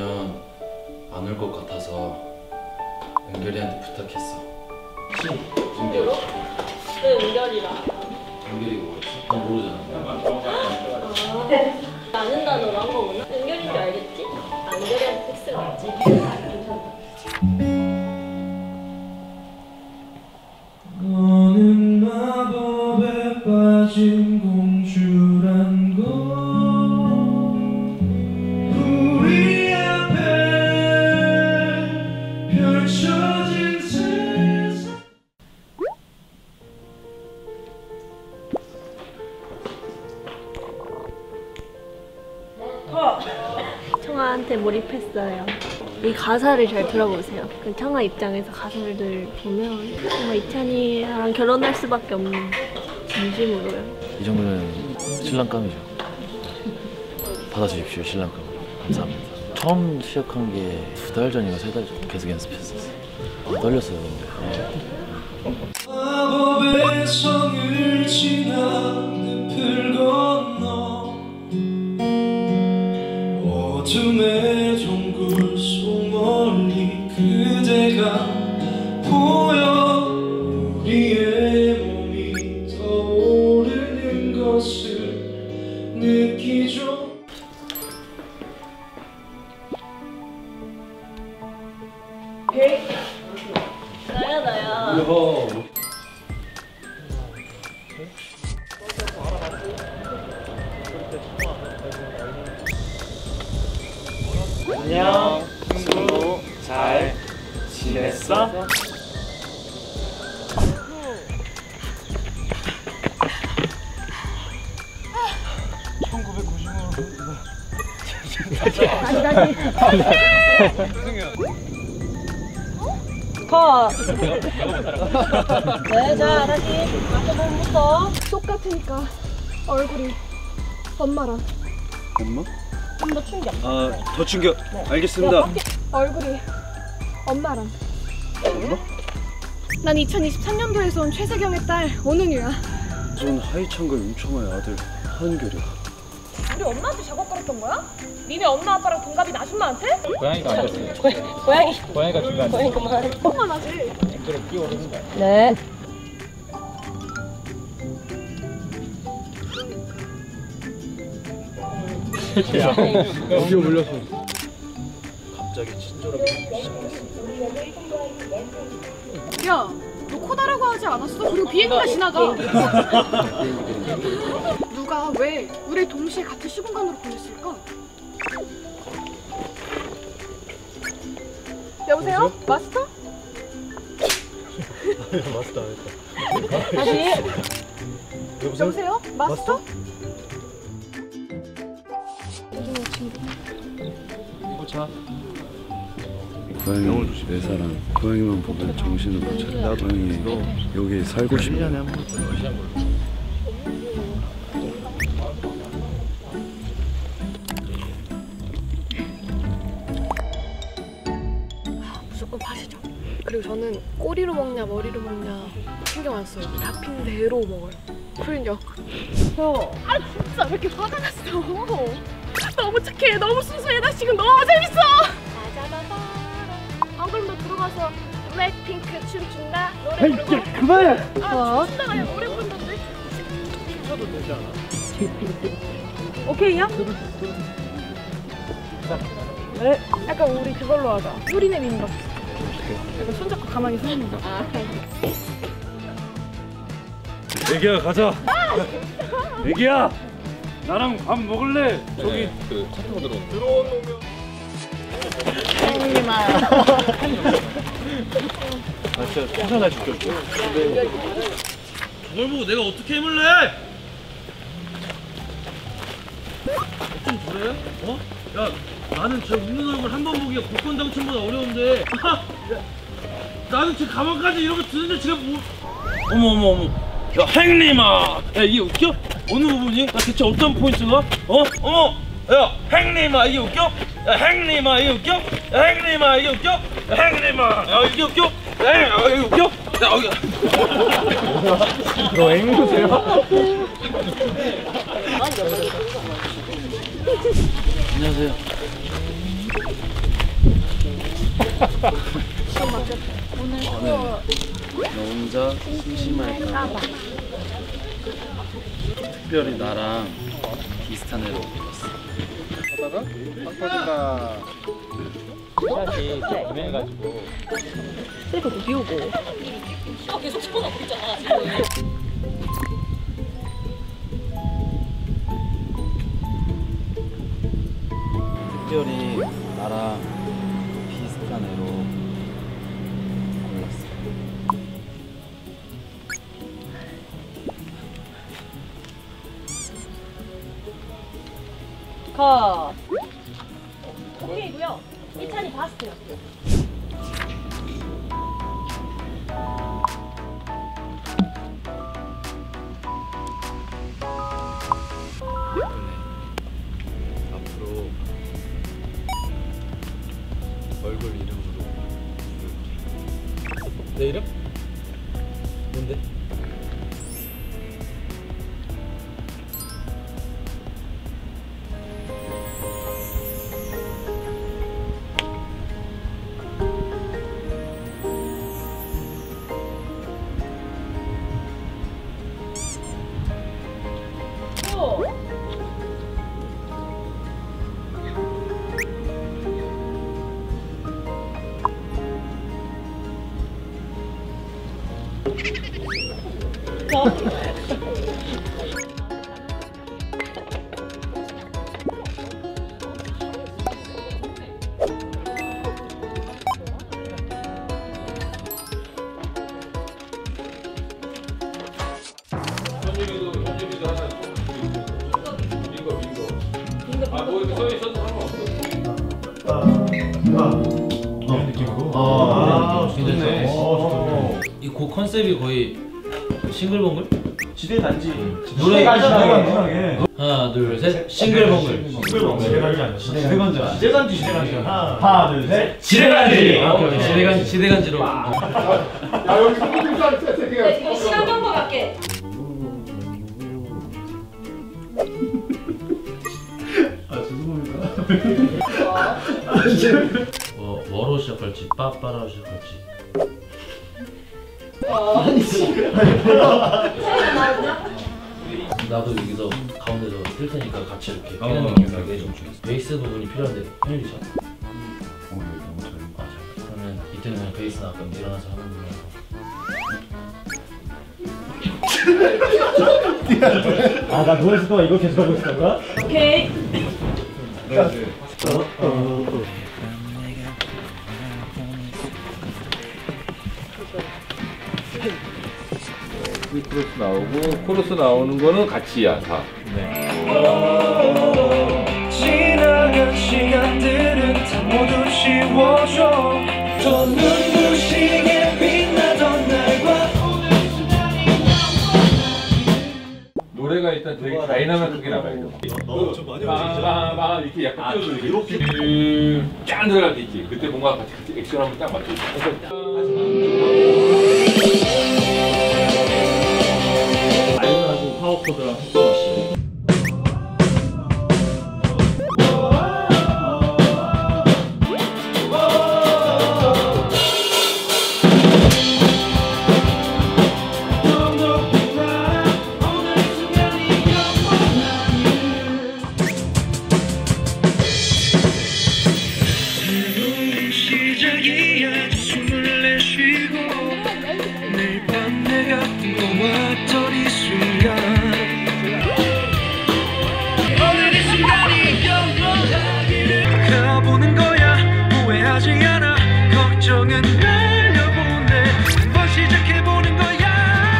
가면 안 올 것 같아서 은결이한테 부탁했어. 은결. 왜 은결이라? 은결이가 뭐였어? 난 모르잖아. 아는 단어로 한 거구나? 은결인 줄 알겠지? 은결이한테 텍스트가 왔지? 괜찮다. 너는 마법에 빠진 공주란 걸 우리 앞에 펼쳐진 세상. 청아한테 몰입했어요. 이 가사를 잘 들어보세요. 그 청아 입장에서 가사를 보면 정말 이찬이랑 결혼할 수밖에 없는, 진심으로요. 이 정도면 신랑감이죠. 받아주십시오, 신랑감. 감사합니다. 처음 시작한 게 2달 전인가 3달 전 계속 연습했었어요. 떨렸어요, 근데. 마법의 성을 지나 늪을 건너 어둠의 동굴 속 멀리 그대가 보여 우리의 몸이 떠오르는 것을 느끼죠. 나야. 안녕, 친구. 잘 지냈어? 컷! 네, 자, 다시 앞부분부터. 똑같으니까 얼굴이 엄마랑 엄마? 좀 더 충격. 더 충격. 알겠습니다. 얼굴이 엄마랑. 엄마? 난 2023년도에서 온 최세경의 딸 오는유야. 전 하이찬과 윤청아의 아들 한결이야. 우리 엄마한테 작업 걸었던 거야? 니네 엄마 아빠랑 동갑인 아줌마한테? 고양이가 안 됐어요. 고양이. 고양이가 중간에 고양이 그만. 엄마나지. 앵글을 끼워오는 거야. 네. 여기 올렸어. 갑자기 친절하게 시작했어. 야, 너 코다라고 하지 않았어? 그리고 비행기가 지나가. 누가 왜 우리 동시에 같은 시공간으로 보냈을까? 여보세요? 마스터? 마스터 안 했다. 다시. 여보세요? 마스터? 자. 고양이 내 사랑. 고양이만 보면 정신을 못 차려. 고양이 여기 살고 싶냐? 1년에 한 번. 무조건 팥이죠. 그리고 저는 꼬리로 먹냐 머리로 먹냐 신경 안 써요. 잡힌 대로 먹어요. 풀려. 아 진짜 왜 이렇게 화가 났어? 너무 착해. 너무 순수해. 나 지금 너무 재밌어. 안 그럼 너 들어가서 블랙핑크 춤춘다 노래 부르고. 그만해. 아 춤춘다가 아니라 노래 부른다는데? 춤춰도 되지 않아? 오케이야? 네. 약간 우리 그걸로 하자. 뿌리내 민박. 약간 손잡고 가만히 서 있는 거. 애기야 가자. 애기야 나랑 밥 먹을래? 저기 그 카톡으로 들어오면. 아 진짜 충전해 줄게. 저걸 보고 내가 어떻게 힘을 내? 좀 그래? 어? 야 나는 저 웃는 얼굴 한 번 보기가 복권 당첨보다 어려운데 나는 제 가방까지 이런 거 드는데 지금 뭐 어머 야 행님아 야 이게 웃겨? 어느 부분이? 나 대체 어떤 포인트가? 어? 어머 야 행님아 이게 웃겨? 야 행님아 이게 웃겨? 야 행님아 이게 웃겨? 야 행님아 야 이게 웃겨? 야 이게 웃겨? 야 여기 너 앵무새야? 안녕하세요. 너 혼자 심심할까 봐 특별히 나랑 비슷한 애로 골랐어. 하다가 빵 터진다. 시간이 좀 애매해가지고. 셀프도 비우고. 특별히 나랑 비슷한 애로 골랐어. 컷. 오케이고요. 이찬이 봤어요. 앞으로 얼굴 이름으로 부를게. 내 이름? 뭔데? 현준이도 하나 줘. 민거. 아, 뭐 이렇게 써 있어도 상관없어. 이런 느낌으로. 좋네. 이 곡 컨셉이 거의 싱글벙글? 지대 단지. 노래 간단하게. 하나 둘 셋 싱글벙글. 지대간지. 지대간지. 하나 둘 셋. 지대간지. 오케이 지대간지로. 야, 여기 소금살 세팅해. 시간 경보 갈게. 뭐로 시작할지 빠빠라로 시작할지. 나도 여기서 가운데서 틀 테니까 같이 이렇게 피는 느낌 나게 해줘. 베이스 부분이 필요한데 편리죠? 너무 잘해. 맞아. 그러면 이때는 그냥 베이스나 아까 일어나서 하는 거라서. 아, 나 노래 동안 이거 계속 하고 있었던 거야? 오케이. 프리코러스 나오고 코러스 나오는 거는 같이야 다. 지나간 시간들은 다 모두 지워져 저 눈부시게 빛나던 날과 노래가 일단 되게 다이나믹하게 나가야 돼. 막 이렇게 약간 띄워줘 이렇게 짠 들어갈 때 있지. 그때 뭔가 같이 액션 한번 딱 맞춰줘. 아이돌하고 파워코드랑 섞어놨어요. 시작이야 숨을 내쉬고 매일 밤 내가 보았던 이 순간 오늘 이 순간이 영원하기를 가보는 거야 후회하지 않아 걱정은 날려보내 한번 시작해보는 거야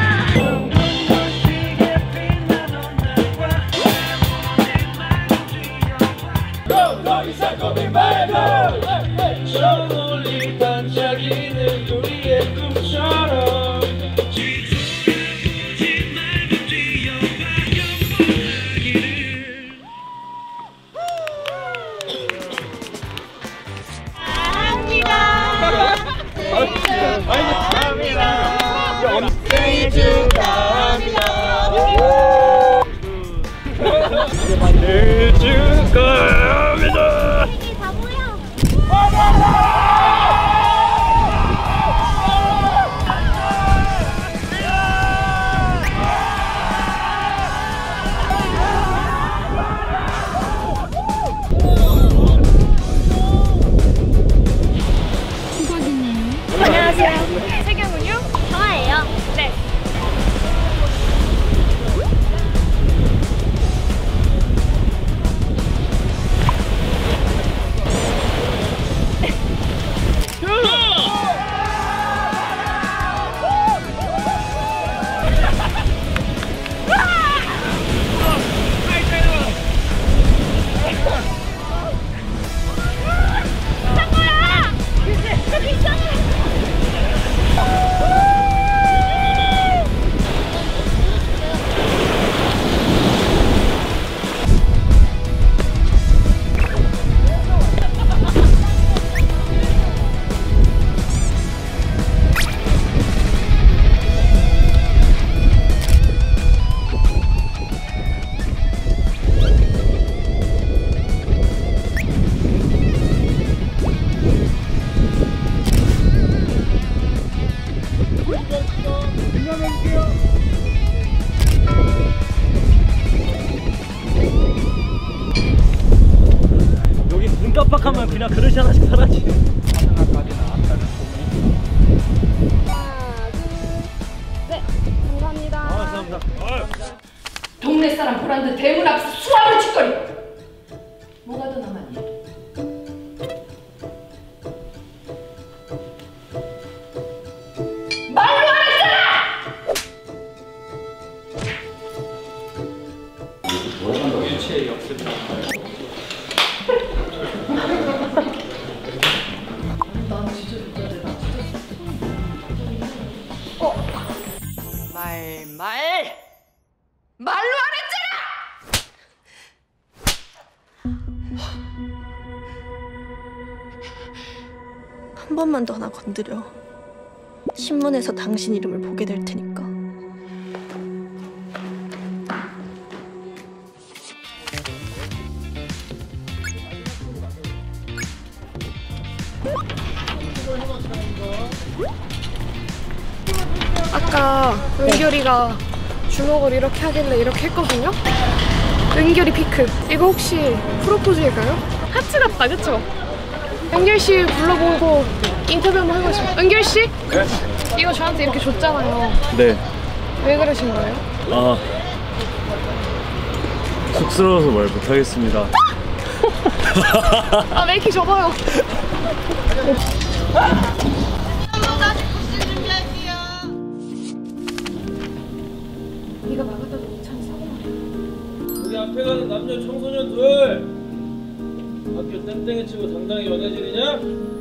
눈부시게 빛나는 날과 더 이상 고민 말고 저 멀리 반짝이는 우리의 꿈처럼 뒤돌아보지 말고 뛰어봐 영원하기를 생일 축하합니다 생일 축하합니다 동네 사람 보란 듯 대문 앞에서 수화를 짓거리. 뭐가 더 남았니? 말로 안 했잖아! 일체의 역습이다. 난 진짜 진짜 내가 말로 안 했잖아! 한 번만 더 나 건드려. 신문에서 당신 이름을 보게 될 테니까. 아까 은결이가 주먹을 이렇게 하길래 이렇게 했거든요? 은결이 피크. 이거 혹시 프로포즈일까요? 하트 같다, 그쵸? 은결씨 불러보고 인터뷰 한번 해보고 싶어요. 은결씨? 네? 이거 저한테 이렇게 줬잖아요. 네. 왜 그러신 거예요? 아 쑥스러워서 말 못하겠습니다. 아, 왜 이렇게 접어요? 네가 막았다고 참 사고. 우리 앞에 가는 남녀 청소년 둘 학교 땡땡이 치고 당당히 연애질이냐?